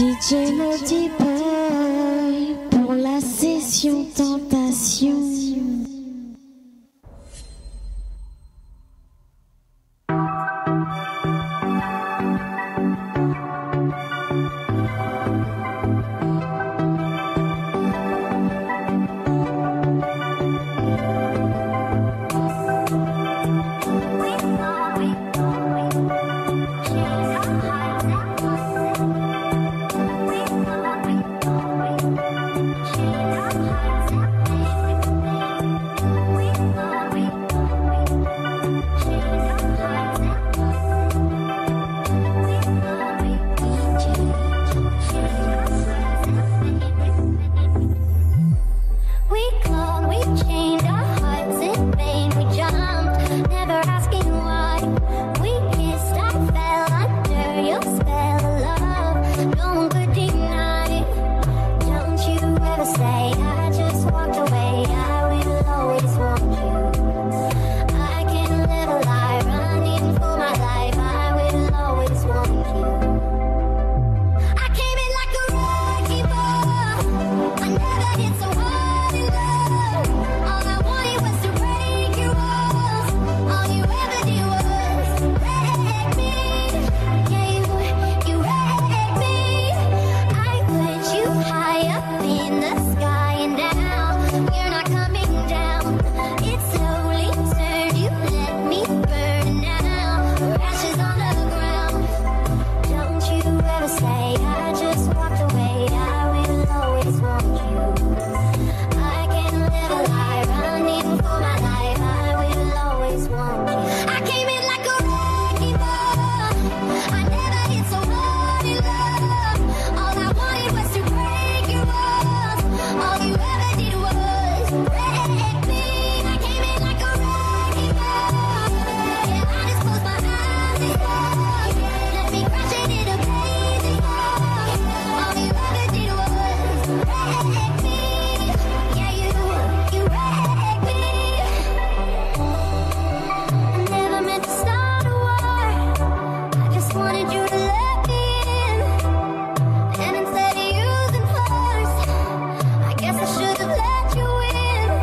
DJ Naughty Boy pour la session Tentation. Guess I should have let you in.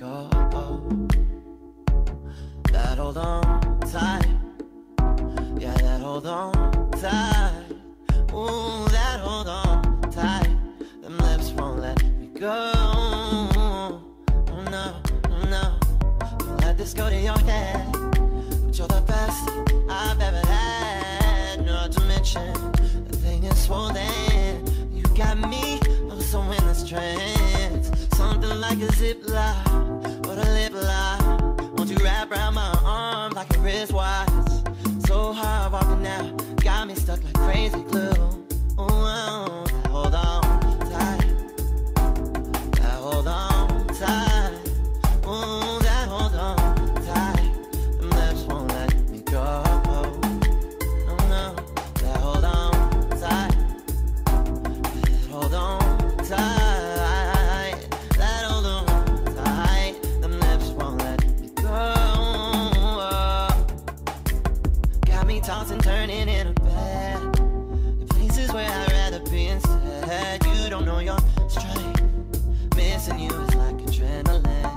go. That hold on tight, yeah, that hold on tight. Ooh, that hold on tight. Them lips won't let me go. Oh no, oh no. Don't let this go to your head. But you're the best I've ever had. Not to mention the thing is swollen. You got me, oh, so in this trance. Something like a ziplock or a lip lock. Won't you wrap around my arm like a wristwatch? So hard walking out, got me stuck like crazy glue. Oh, hold on tight, that hold on tight. Oh, that hold on tight. Them lips won't let me go. Oh no, that hold on tight, that hold on tight, that hold on tight. Them lips won't let me go. Got me tossing, turning in a bed, in places where I'd rather be instead. You don't know your strength, missing you is like adrenaline.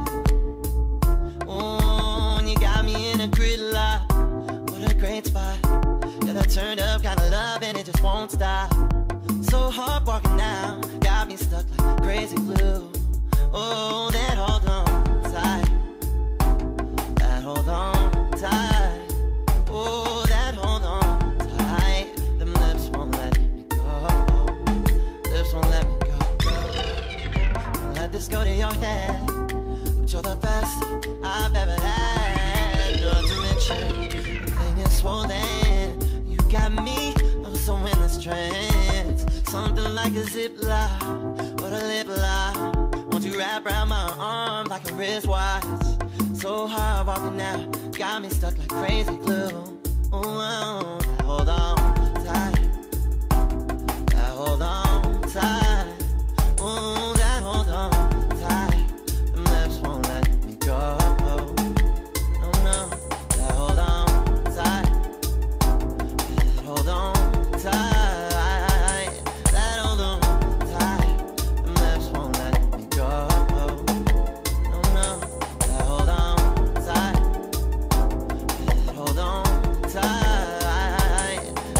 Oh, and you got me in a gridlock. What a great spot. Yeah, that turned up kind of love and it just won't stop. So hard walking now, got me stuck like crazy glue. Oh, that hold on tight, that hold on tight. Oh, that hold on tight. Them lips won't let me go. Lips won't let me go. Don't let this go to your head. But you're the best I've ever had. Not to mention the thing is swollen. You got me, I'm so in this trance. Something like a ziplock or a lip lock. Won't you wrap around my arm like a wristwatch? So hard walking out, got me stuck like crazy glue. Oh, hold on tight, that hold on tight. Oh, that hold on tight. Them lips won't let me go. Oh no, that hold on tight, that hold on tight, that hold on tight. Them lips won't let me go. Oh no, that hold on tight, that hold on tight,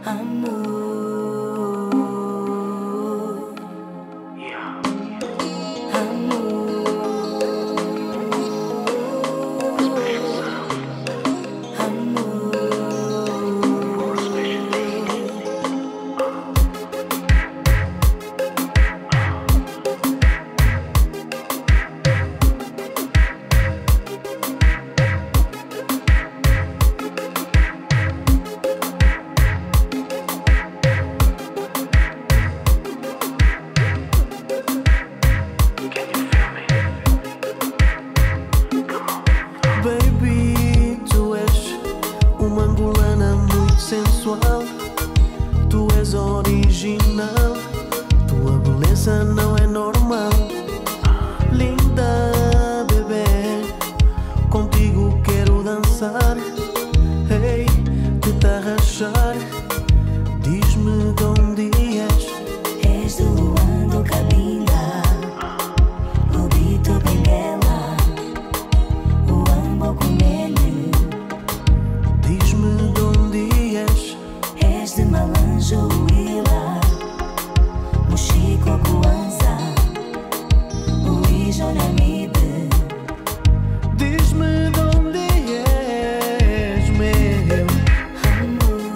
Tu és original, tua beleza não é normal. Linda bebê, contigo quero dançar. Hey, te arrachar, diz-me de onde és. És do Luando Cabinda, Lubito Benguela, o Ambo Comene. Diz-me de onde és. És de Malanjo Willa, Mochico Coanza, Luís Onamibe. Diz-me de onde és, meu amor.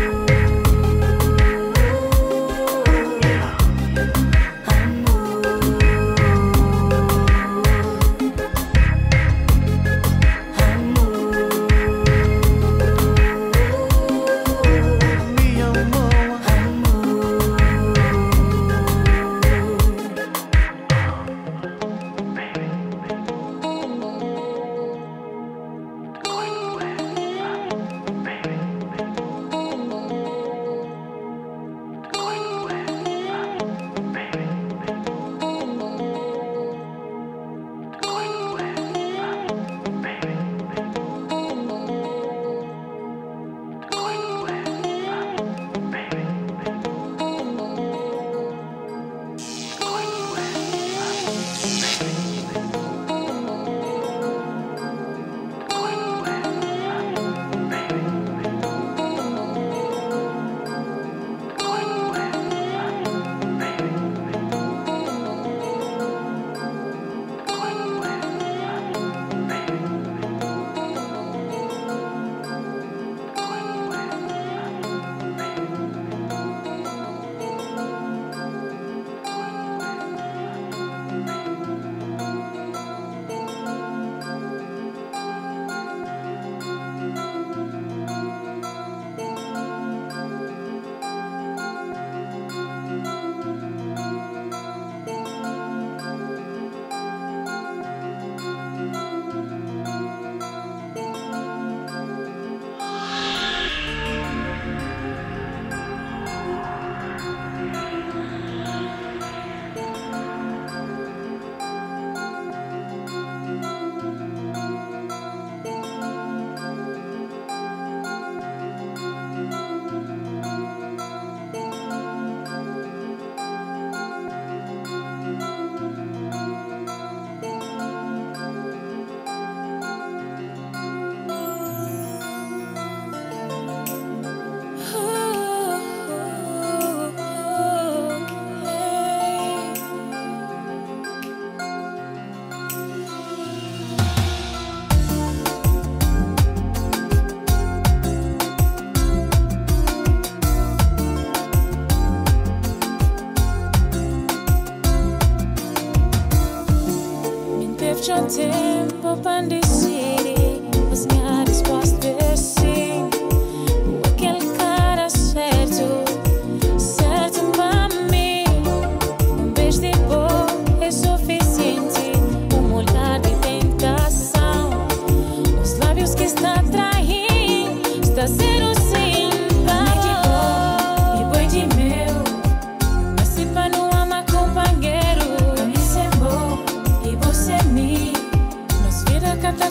C'è tempo per decidere, mas minha resposta é sim. Aquele cara certo, certo para mim. Beijo de boca é suficiente, olhar de tentação. Os lábios que está traindo, está sendo sim. E boi de meu, assim para não amar companheiro. Isso é bom e você me. Nos vira cantar.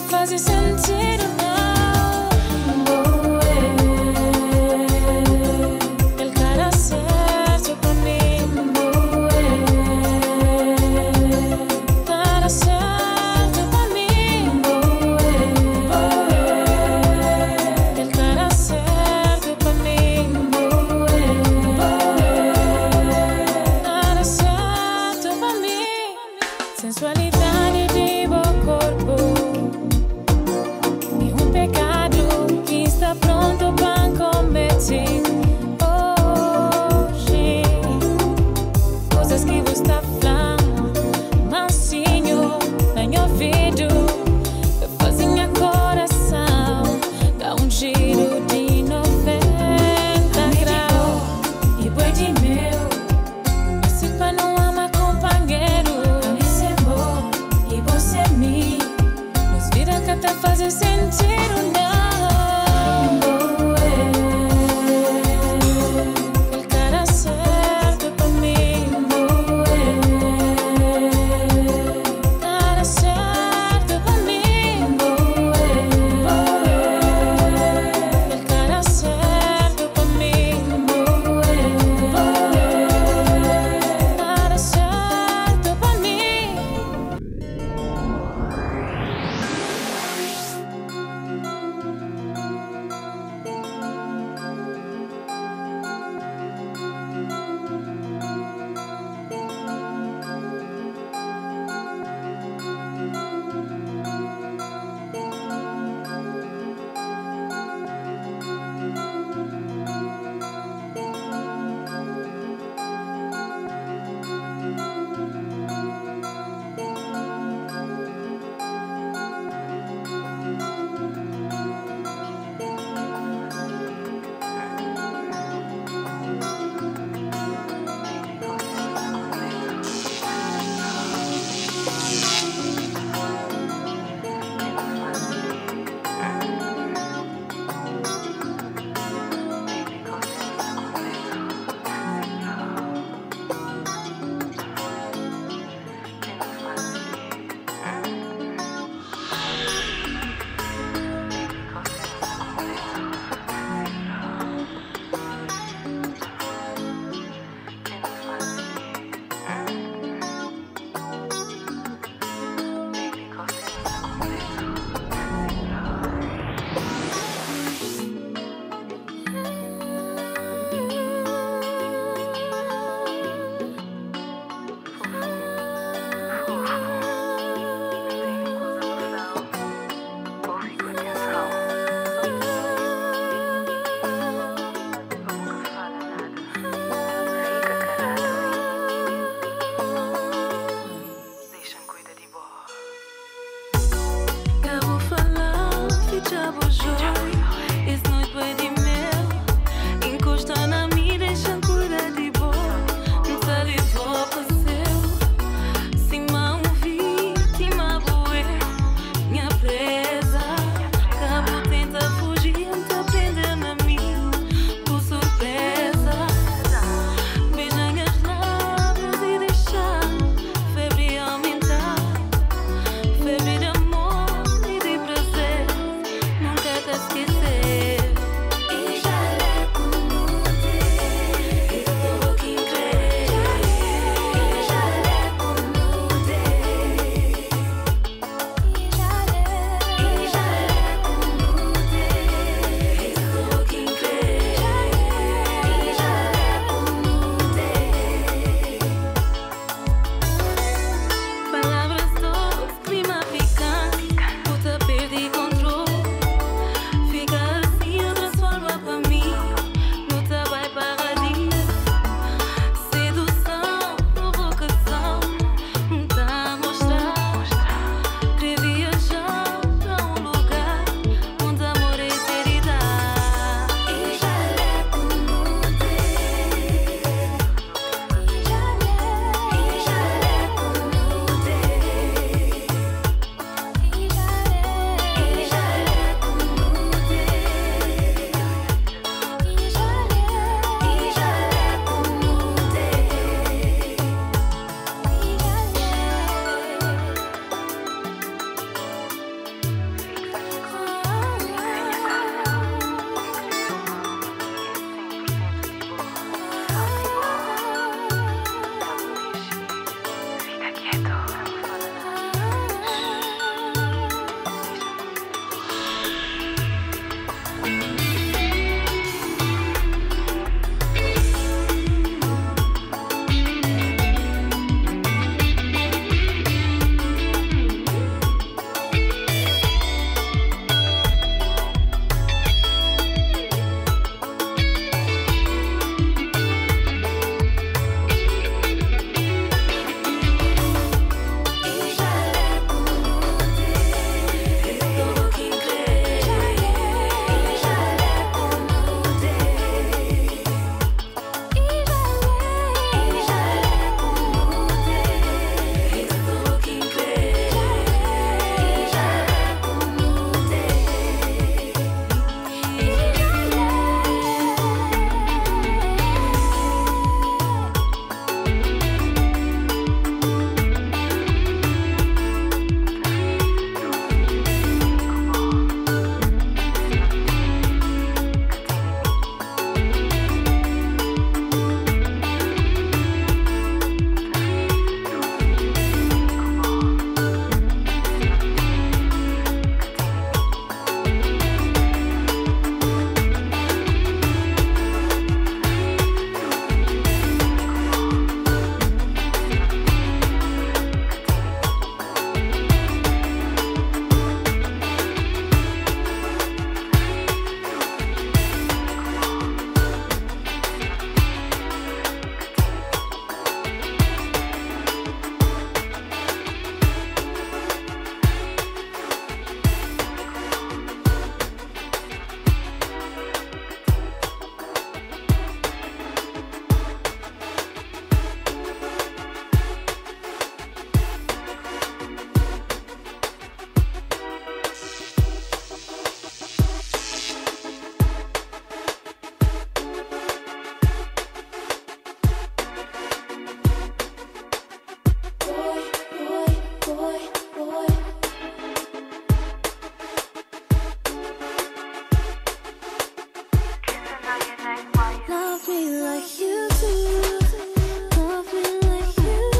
like you do. Love me like you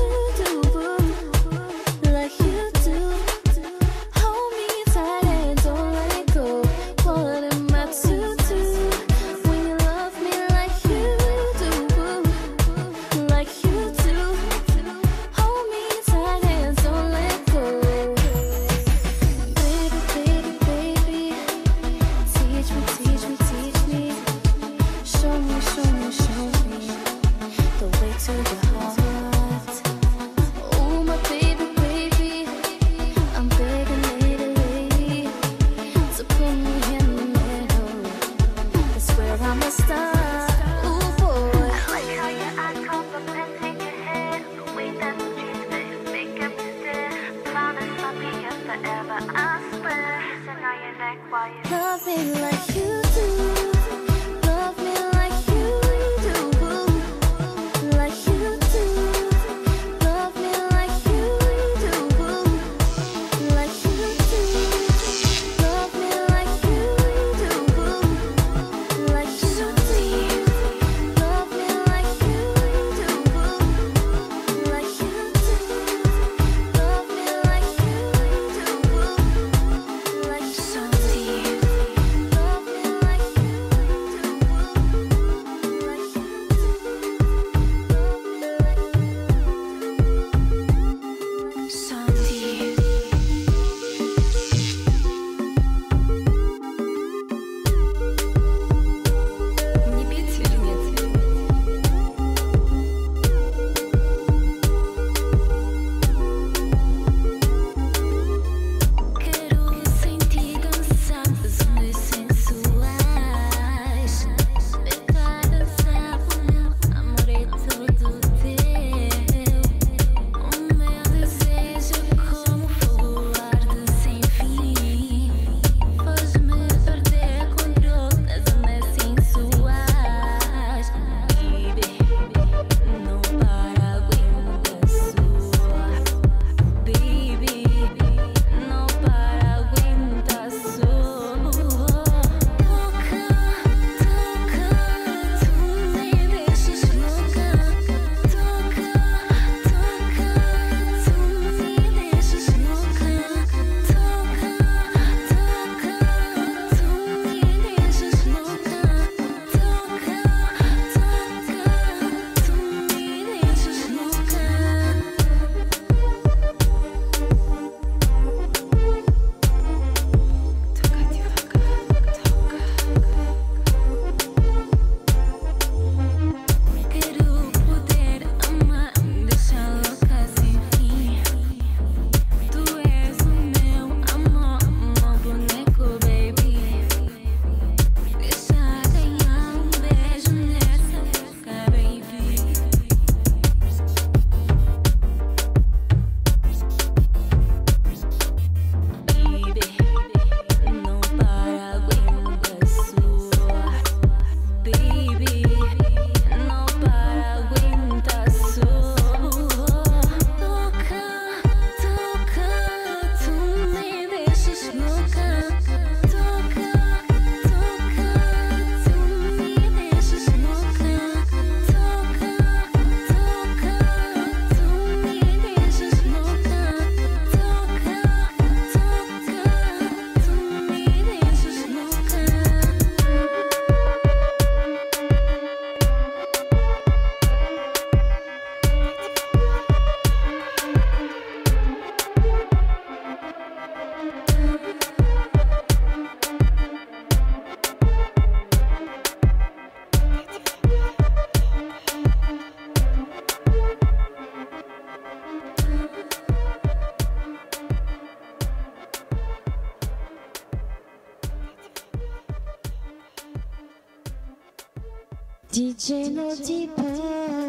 do. Like you do. Hold me tight and don't let it go. What am I to do when you love me like you do? Like you do. Hold me tight and don't let go. Baby, baby, baby, teach me, teach me, teach me. Show me, show me, show me the way to your heart. Oh, my baby, baby, I'm begging, lady, to put me in the middle. That's where I'ma start. Ooh, boy. I like how your eyes complimenting your hair. The way that you treat me is making me stare. Promise I'll be here forever, I swear. Kissing on your neck while you Love me like you do. Love me like you do. Like you do. Love me like you do. Like you do. Love me like you do. Like you do. Love me like you do. Like you do. Love me like you do. Like so deep. Love me like you do. Like you do. So deep. Не бить или нет? Quero sentir dançadas ondas sensuais. Cada sábado meu amor é todo teu. O meu desejo é como fogo arde sem fim. Faz-me perder controle das ondas sensuais. Baby, não para, aguenta só. Baby, não para, aguenta só. Toca, toca, tu me deixas louca. Toca, toca, tu me deixas louca. Toca, toca, tu me deixas louca. Toca, toca, tu me deixas louca. Toca devagar, toca. Quero poder amar, deixar louca sem fim. Tu és o meu amor, meu boneco, baby. Deixa ganhar beijo nessa boca, baby. Baby, não para, aguenta só. Baby, não para, aguenta só. Toca, toca, tu me deixas louca. Toca, toca, tu me deixas louca. Toca, toca, tu me deixas louca. Toca, toca, tu me deixas louca. DJ Naughty Boy.